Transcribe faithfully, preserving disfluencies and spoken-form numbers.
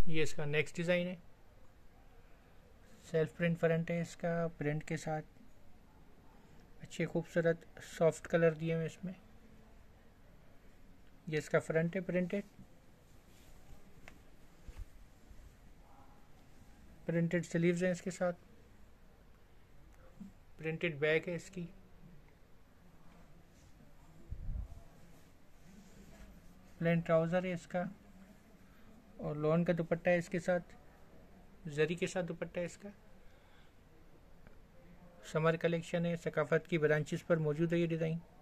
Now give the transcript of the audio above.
ये इसका next design है। सेल्फ प्रिंट फ्रंट है इसका, प्रिंट के साथ अच्छे खूबसूरत सॉफ्ट कलर दिए हुए इसमें। ये इसका फ्रंट है प्रिंटेड। प्रिंटेड स्लीव्स हैं इसके साथ। प्रिंटेड बैक है इसकी। प्लेन ट्राउज़र है इसका और लॉन का दुपट्टा है इसके साथ, जरी के साथ दुपट्टा है इसका। समर कलेक्शन है, सकाफत की ब्रांचेस पर मौजूद है ये डिज़ाइन।